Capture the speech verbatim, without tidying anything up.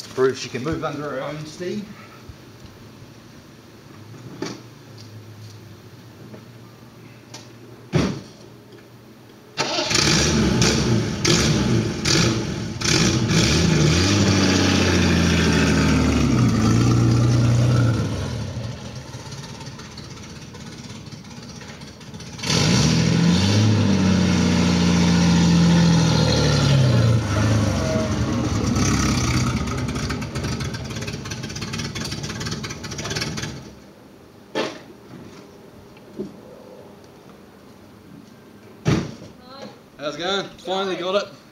to prove she can move under her own steam. How's it going? Finally got it.